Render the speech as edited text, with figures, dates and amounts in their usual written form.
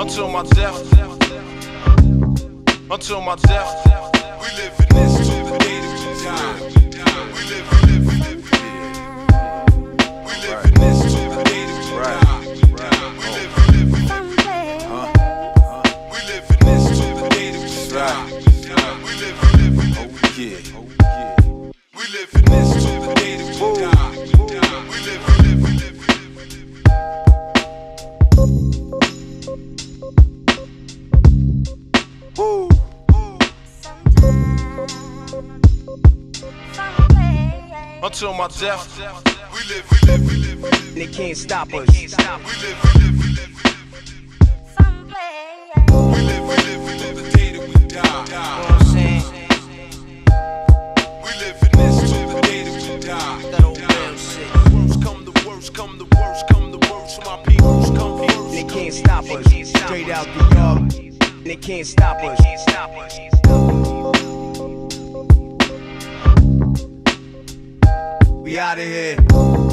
Until my death. Until my death. We live in this till the day that we die. We live in this till the day that we die. We live in this till the day that we die. We live in this till the day that we die. We live. Woo. Until my death. We live. They can't stop us. We live. We live till the day that we die. You know what I'm saying? We live in this till the day that we die. That old real shit. Worst come the worst, come the worst, come the worst. My peoples come first. They can't stop us. Straight out the yard. They can't stop us. We outta here.